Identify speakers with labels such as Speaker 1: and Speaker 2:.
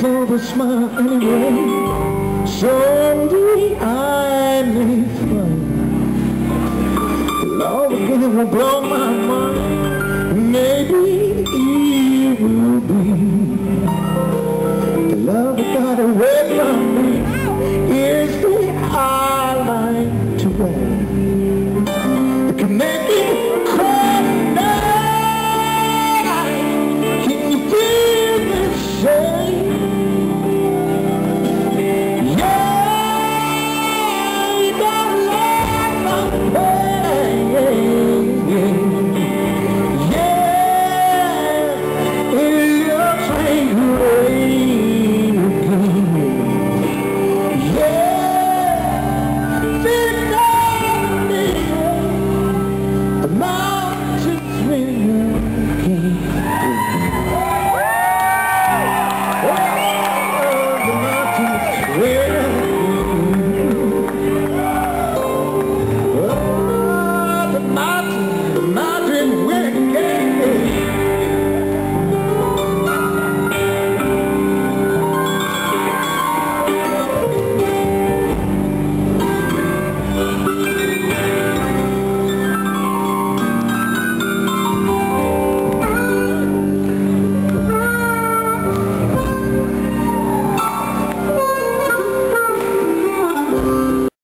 Speaker 1: for the smile anyway. Someday I may find love again will blow my mind. Maybe it will be the love that got away from me.